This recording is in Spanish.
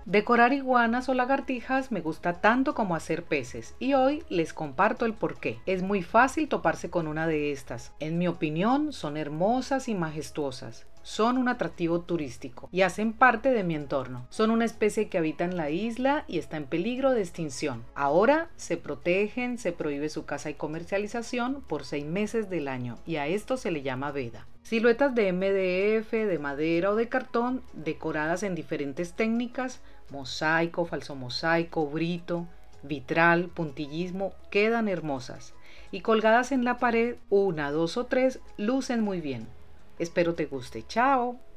Decorar iguanas o lagartijas me gusta tanto como hacer peces y hoy les comparto el porqué. Es muy fácil toparse con una de estas. En mi opinión, son hermosas y majestuosas. Son un atractivo turístico y hacen parte de mi entorno. Son una especie que habita en la isla y está en peligro de extinción. Ahora se protegen, se prohíbe su caza y comercialización por 6 meses del año y a esto se le llama veda. Siluetas de MDF, de madera o de cartón, decoradas en diferentes técnicas, mosaico, falso mosaico, brito, vitral, puntillismo, quedan hermosas. Y colgadas en la pared, una, dos o tres, lucen muy bien. Espero te guste. ¡Chao!